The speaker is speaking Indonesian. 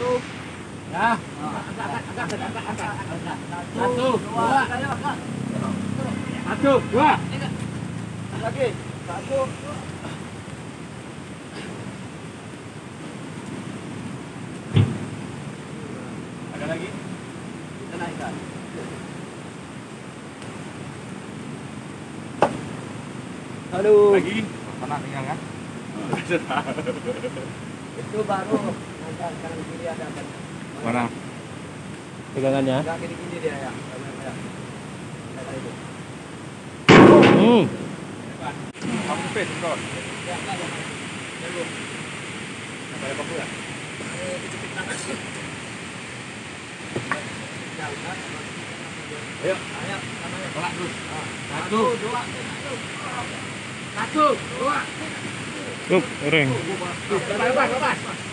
Ya. Satu, dua. Satu, dua. Lagi. Satu. Ada lagi? Kita naikkan. Aduh. Lagi? Sana tinggal kan? Itu baru. Kanan kiri ada. Mana? Pegangannya. Pegang gini dia ya. Ada itu. Kamu pes, bro. Ya, enggak ya. Dulu. Sampai apa pula? Kejepit tangan sih. Jalan. Ayo. Ayo, namanya. Tolak terus. Satu, dua. Satu, dua. Ring. Lepas.